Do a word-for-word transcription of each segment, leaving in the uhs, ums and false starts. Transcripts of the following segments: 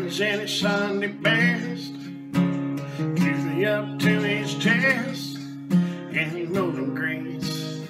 in his Sunday best, gives me up to his chest, and golden grace.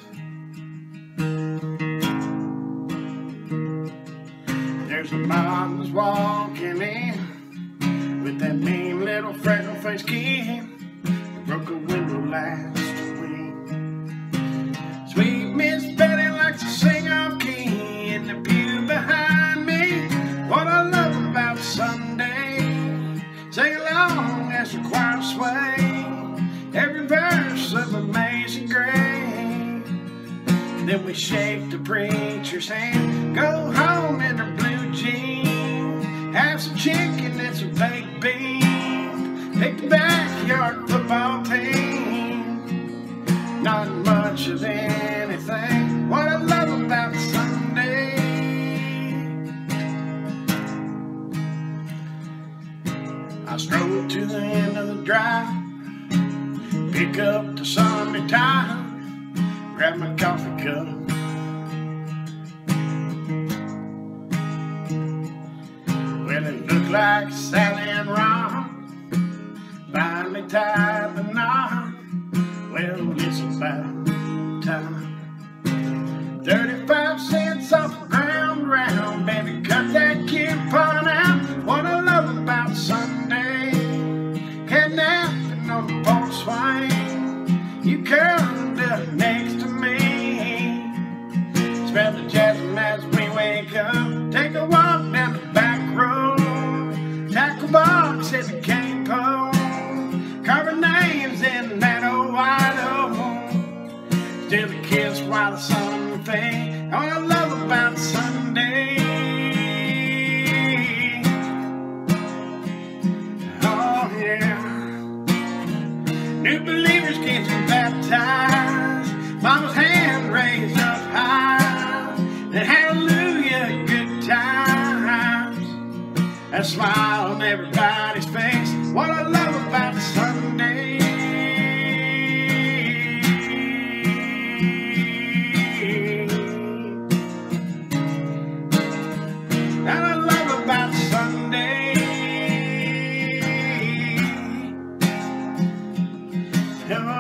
There's a mom's walking in with that mean little freckle-faced kid who broke a window last week. Sweet Miss Betty likes to sing off key in the pew behind me. What I love about Sunday, sing along as the choir sway every verse of Amazing Grace. Then we shake the preacher's hand, go home in her blue jeans, have some chicken and some baked beans, pick the backyard football team. Not much of anything, what I love about Sunday. I stroll to the end of the drive, pick up the Sunday time, grab my coffee cup. Well, it looked like Sally and Ron finally tied the knot. Well, it's about time. Thirty-five cents off the ground round, baby, cut that coupon out. What I love about Sunday, kidnapping on the porch swing, you curled up next to me. Smell the jasmine as we wake up, take a walk down the back road, tackle box at the cane pole, carve our names in that old white oak, still a kiss while the sun fades. All I love about Sunday, oh yeah. New believers getting baptized, mama's hand raised up high, and hallelujah, good times, a smile on everybody's face. What I love about Sunday, that I love about Sunday. Oh,